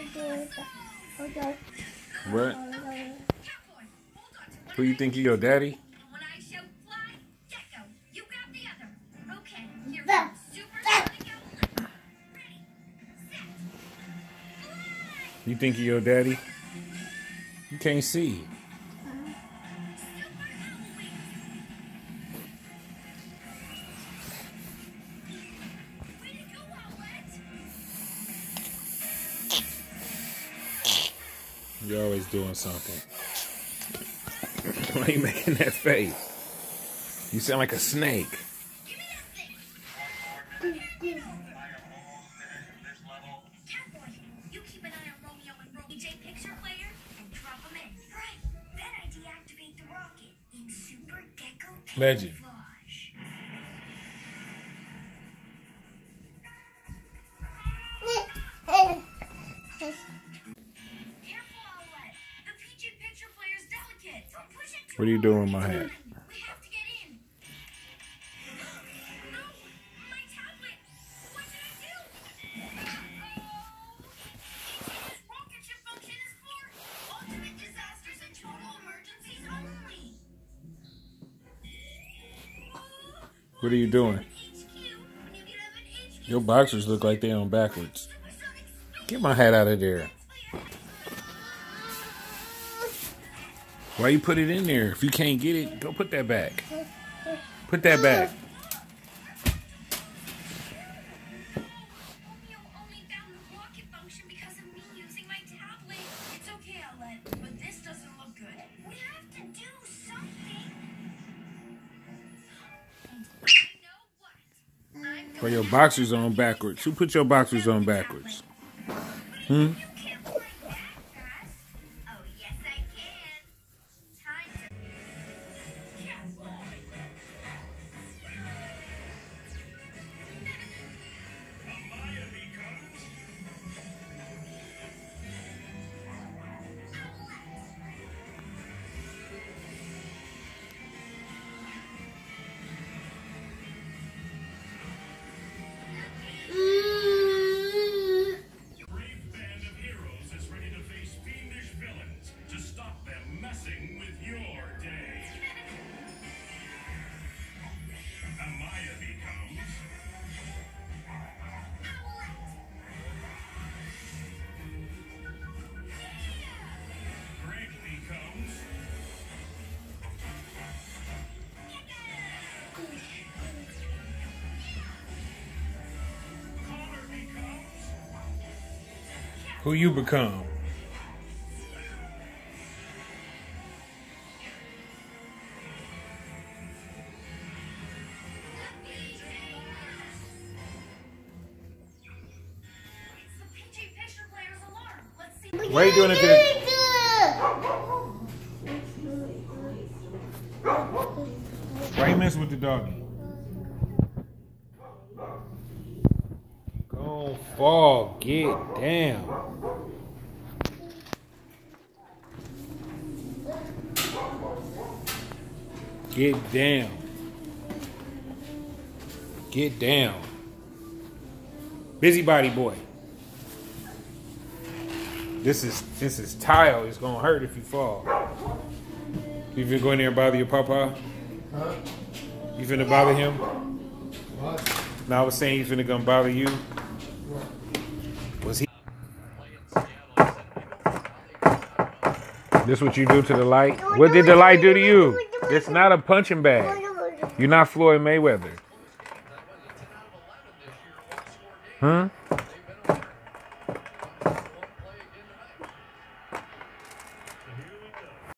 What? Who you think you your daddy? You think you your daddy? You can't see. You're always doing something. Why are you making that face? You sound like a snake. Legend. What are you doing with my hat? What are you doing? Your boxers look like they're on backwards. Get my hat out of there. Why you put it in there? If you can't get it, go put that back. Put that back. Or your boxers on backwards. Who put your boxers on backwards? Hmm? Who you become? Why are you doing it to the... Why you messing with the doggy? Go fall, get down. Get down. Get down. Busybody boy. This is tile. It's gonna hurt if you fall. You finna go in there and bother your papa? Huh? You finna bother him? What? No, I was saying he's finna come bother you. What? Was he? This what you do to the light? What did the light do to you? It's not a punching bag. You're not Floyd Mayweather. Huh?